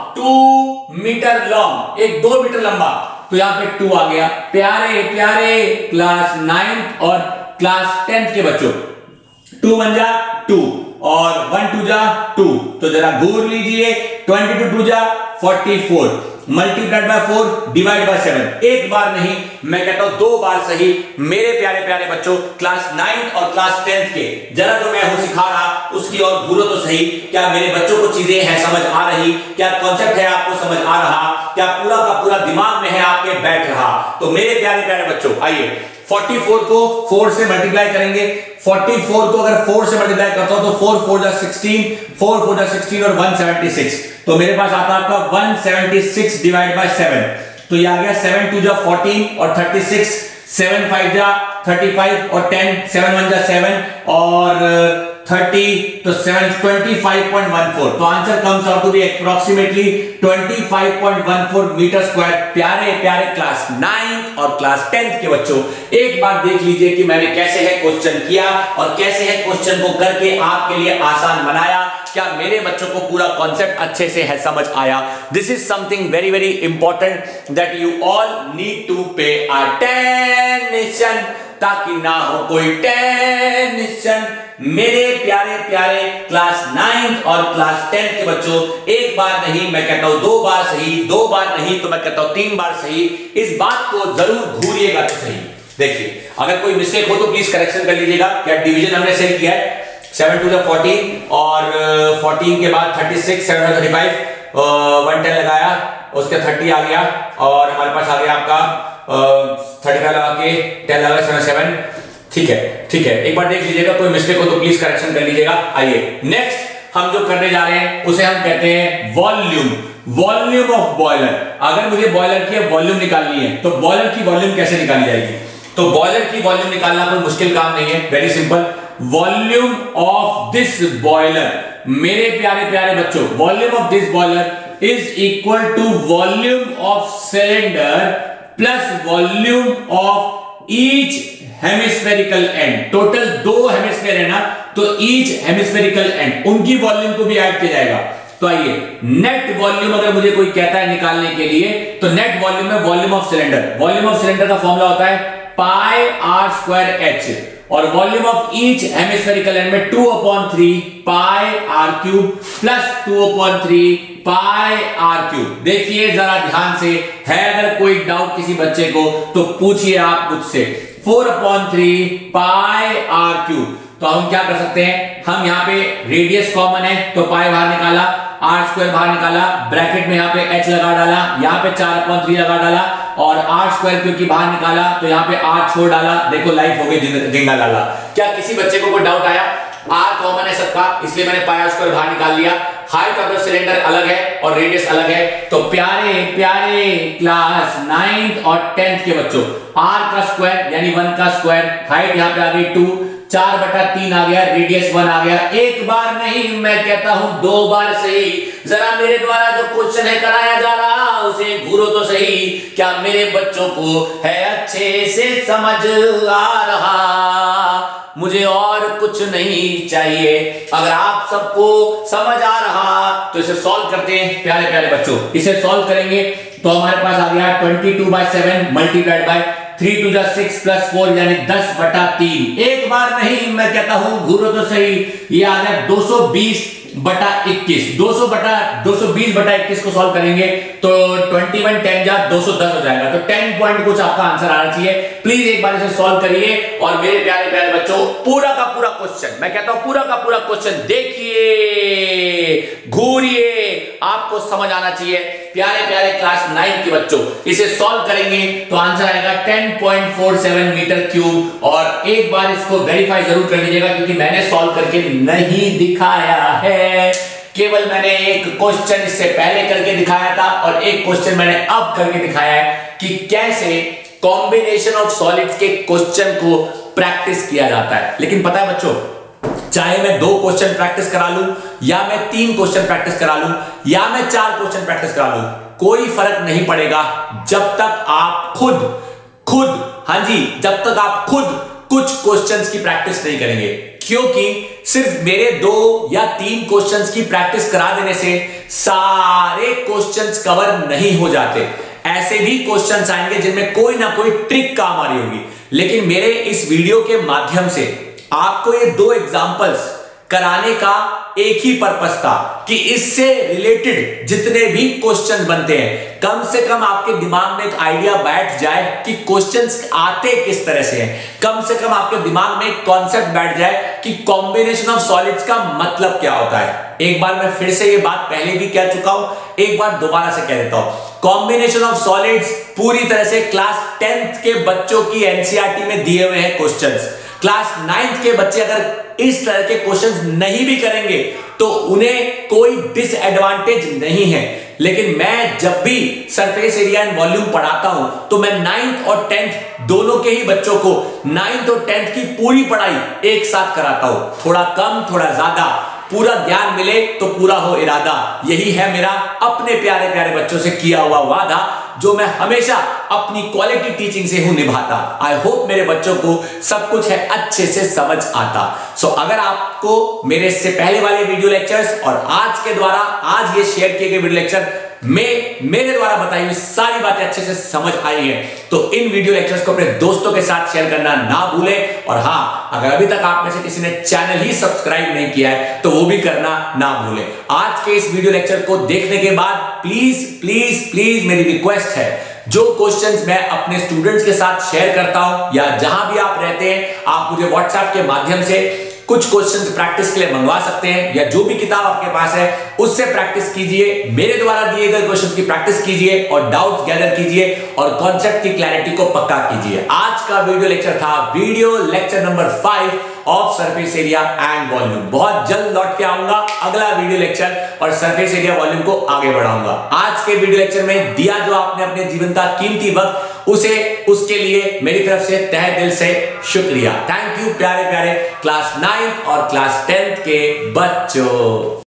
two metre long, एक दो मीटर लंबा, तो यहां पे टू आ गया। प्यारे प्यारे क्लास नाइन्थ और क्लास टेंथ के बच्चों, टू वन जा टू और वन टू जा टू, तो जरा घूर लीजिए, ट्वेंटी टू टू जा forty four, multiplied by four divide by seven. एक बार नहीं, मैं कहता हूं दो बार सही। मेरे प्यारे प्यारे बच्चों क्लास नाइन्थ और क्लास टेंथ के, जरा तो मैं हूं सिखा रहा, उसकी और घूरो तो सही। क्या मेरे बच्चों को चीजें हैं समझ आ रही? क्या कॉन्सेप्ट है आपको समझ आ रहा? क्या पूरा का पूरा दिमाग में है आपके बैठ रहा? तो मेरे प्यारे प्यारे बच्चों आइए, फोर्टी फोर को फोर से मल्टीप्लाई करेंगे। फोर्टी फोर को अगर फोर से मल्टीप्लाई करता हूं तो फोर फोर जा सिक्सटीन, फोर फोर जा सिक्सटीन और वन सेवेंटी सिक्स, तो मेरे पास आता है आपका one seventy six divide by seven, तो ये आ गया सेवन टू जा फोर्टीन और थर्टी सिक्स, सेवन फाइव जा थर्टी फाइव और टेन, सेवन वन जा सेवन और थर्टी, तो seven twenty five point one four, तो answer comes out to be approximately twenty five point one four metre square. प्यारे प्यारे क्लास नाइन्थ और क्लास टेंथ के बच्चों, एक बार देख लीजिए कि मैंने कैसे है क्वेश्चन किया और कैसे है क्वेश्चन को करके आपके लिए आसान बनाया। क्या मेरे बच्चों को पूरा कॉन्सेप्ट अच्छे से है समझ आया? This is something very very important that you all need to pay attention, ताकि ना हो कोई टेंशन। मेरे प्यारे प्यारे क्लास नाइन्थ और क्लास टेंथ के बच्चों, एक बार नहीं मैं कहता हूं दो बार सही, दो बार नहीं तो मैं कहता हूं तीन बार सही। इस बात को जरूर घूरिएगा तो सही। देखिए अगर कोई मिस्टेक हो तो प्लीज करेक्शन कर लीजिएगा। क्या डिवीजन हमने सही किया है? सेवन टू फोर्टीन और फोर्टीन के बाद thirty six, seven thirty five, one ten लगाया, उसके थर्टी आ गया और हमारे पास आ गया आपका थर्टी फाइव लगा के टेन लगा सेवन सेवन। ठीक है ठीक है, एक बार देख लीजिएगा, कोई मिस्टेक हो तो प्लीज करेक्शन कर लीजिएगा। आइए नेक्स्ट हम जो करने जा रहे हैं उसे हम कहते हैं वॉल्यूम, वॉल्यूम ऑफ बॉयलर। अगर मुझे बॉयलर की वॉल्यूम निकालनी है तो बॉयलर की वॉल्यूम कैसे निकाली जाएगी? तो बॉयलर की वॉल्यूम निकालना कोई मुश्किल काम नहीं है, very simple. Volume of this boiler, मेरे प्यारे प्यारे बच्चों, volume of this boiler is equal to volume of cylinder plus volume of each hemispherical end. Total दो हेमिस्फेयर है ना, तो ईच हेमिस्फेरिकल एंड उनकी वॉल्यूम को भी ऐड किया जाएगा। तो आइए, नेट वॉल्यूम अगर मुझे कोई कहता है निकालने के लिए, तो नेट वॉल्यूम है volume of cylinder. Volume of cylinder का फॉर्मूला होता है पाई आर स्क्वायर एच, और volume of each hemispherical end में two upon three pi r cube plus two upon three pi r cube. देखिए जरा ध्यान से, है अगर कोई डाउट किसी बच्चे को तो पूछिए आप मुझसे। Four upon three pi r cube. तो हम क्या कर सकते हैं, हम यहाँ पे रेडियस कॉमन है तो पाई बाहर निकाला, आर स्क्वायर बाहर निकाला, ब्रैकेट में यहाँ पे एच लगा डाला, यहाँ पे चार अपॉन थ्री लगा डाला, और आर स्क्वायर क्योंकि बाहर निकाला तो यहाँ पे आर छोड़ डाला। देखो लाइफ हो गई जिंगा लाला। क्या किसी बच्चे को कोई डाउट आया? आर कॉमन है सबका, इसलिए मैंने पाई आर स्क्वायर बाहर निकाल लिया। हाइट ऑफ द सिलेंडर अलग है और रेडियस अलग है। तो प्यारे प्यारे क्लास नाइन्थ और टेंथ के बच्चों, आर का स्क्वायर यानी वन का स्क्वायर, हाइट यहाँ पे आ गई टू, चार बटा तीन आ गया, रेडियस वन आ गया। एक बार नहीं, मैं कहता हूं दो बार सही। जरा मेरे द्वारा जो क्वेश्चन है कराया जा रहा उसे घूरो तो सही। क्या मेरे बच्चों को है अच्छे से समझ आ रहा? मुझे और कुछ नहीं चाहिए। अगर आप सबको समझ आ रहा तो इसे सॉल्व करते हैं प्यारे प्यारे बच्चों। इसे सॉल्व करेंगे तो हमारे पास आ गया twenty two by seven multiplied by three two जा सिक्स प्लस फोर यानी दस बटा तीन। एक बार नहीं, मैं कहता हूं घूरो तो सही। ये आ गया दो सौ बीस बटा इक्कीस। दो सौ बटा दो सौ बीस बटा इक्कीस को सॉल्व करेंगे तो इक्कीस टेन जा दो सौ दस हो जाएगा। तो टेन पॉइंट कुछ आपका आंसर आना चाहिए। प्लीज एक बार इसे सॉल्व करिए। और मेरे प्यारे प्यारे बच्चों, पूरा का पूरा क्वेश्चन, मैं कहता हूं पूरा का पूरा क्वेश्चन देखिए, घूरिए, आपको समझ आना चाहिए। प्यारे प्यारे क्लास नाइन के बच्चों, इसे सॉल्व करेंगे तो आंसर आएगा ten point four seven metre cube. और एक बार इसको वेरीफाई जरूर कर लीजिएगा क्योंकि मैंने सॉल्व करके नहीं दिखाया है। केवल मैंने एक क्वेश्चन इससे पहले करके दिखाया था और एक क्वेश्चन मैंने अब करके दिखाया है कि कैसे कॉम्बिनेशन ऑफ सॉलिड्स के क्वेश्चन को प्रैक्टिस किया जाता है। लेकिन पता है बच्चों, चाहे मैं दो क्वेश्चन प्रैक्टिस करा लूं या मैं तीन क्वेश्चन प्रैक्टिस करा लूं या मैं चार क्वेश्चन प्रैक्टिस करा लूं, कोई फर्क नहीं पड़ेगा जब तक आप खुद खुद हां जी जब तक आप खुद कुछ क्वेश्चंस की प्रैक्टिस नहीं करेंगे। क्योंकि सिर्फ मेरे दो या तीन क्वेश्चंस की प्रैक्टिस करा देने से सारे क्वेश्चंस कवर नहीं हो जाते। ऐसे भी क्वेश्चंस आएंगे जिनमें कोई ना कोई ट्रिक काम आ रही होगी। लेकिन मेरे इस वीडियो के माध्यम से आपको ये दो एग्जांपल्स कराने का एक ही पर्पस था कि इससे रिलेटेड जितने भी क्वेश्चन बनते हैं कम से कम आपके दिमाग में एक आइडिया बैठ जाए कि क्वेश्चंस आते किस तरह से हैं। कम से कम आपके दिमाग में एक कॉन्सेप्ट बैठ जाए कि कॉम्बिनेशन ऑफ सॉलिड्स का मतलब क्या होता है। एक बार मैं फिर से ये बात पहले भी कह चुका हूं, एक बार दोबारा से कह देता हूं। कॉम्बिनेशन ऑफ सॉलिड्स पूरी तरह से क्लास टेंथ के बच्चों की एनसीईआरटी में दिए हुए हैं क्वेश्चंस। क्लास नाइन्थ के बच्चे अगर इस तरह के क्वेश्चंस नहीं भी करेंगे तो उन्हें कोई डिसएडवांटेज नहीं है। लेकिन मैं जब भी सरफेस एरिया एंड वॉल्यूम पढ़ाता हूं तो मैं नाइन्थ और टेंथ दोनों के ही बच्चों को नाइन्थ और टेंथ की पूरी पढ़ाई एक साथ कराता हूं। थोड़ा कम थोड़ा ज्यादा, पूरा ज्ञान मिले तो पूरा हो इरादा। यही है मेरा अपने प्यारे प्यारे बच्चों से किया हुआ वादा, जो मैं हमेशा अपनी क्वालिटी टीचिंग से हूं निभाता। आई होप मेरे बच्चों को सब कुछ है अच्छे से समझ आता। सो so, अगर आपको मेरे से पहले वाले वीडियो लेक्चर्स और आज के द्वारा आज ये शेयर किए गए वीडियो लेक्चर में मेरे द्वारा बताई हुई सारी बातें अच्छे से समझ आई है तो इन वीडियो लेक्चर्स को अपने दोस्तों के साथ शेयर करना ना भूलें। और हाँ, अगर अभी तक आप में से किसी ने चैनल ही सब्सक्राइब नहीं किया है तो वो भी करना ना भूलें। आज के इस वीडियो लेक्चर को देखने के बाद प्लीज प्लीज प्लीज मेरी रिक्वेस्ट है, जो क्वेश्चंस मैं अपने स्टूडेंट्स के साथ शेयर करता हूं या जहां भी आप रहते हैं, आप मुझे व्हाट्सएप के माध्यम से कुछ क्वेश्चंस प्रैक्टिस के लिए मंगवा सकते हैं या जो भी किताब आपके पास है उससे प्रैक्टिस कीजिए। मेरे द्वारा दिए गए क्वेश्चंस की प्रैक्टिस कीजिए और डाउट्स गैदर कीजिए और कॉन्सेप्ट की क्लैरिटी को पक्का कीजिए। आज का वीडियो लेक्चर था video lecture number five of surface area and volume. बहुत जल्द लौट के आऊंगा अगला वीडियो लेक्चर और सरफेस एरिया वॉल्यूम को आगे बढ़ाऊंगा। आज के वीडियो लेक्चर में दिया जो आपने अपने जीवन का कीमती वक्त, उसे उसके लिए मेरी तरफ से तहे दिल से शुक्रिया। थैंक यू प्यारे प्यारे क्लास नाइन और क्लास टेंथ के बच्चों।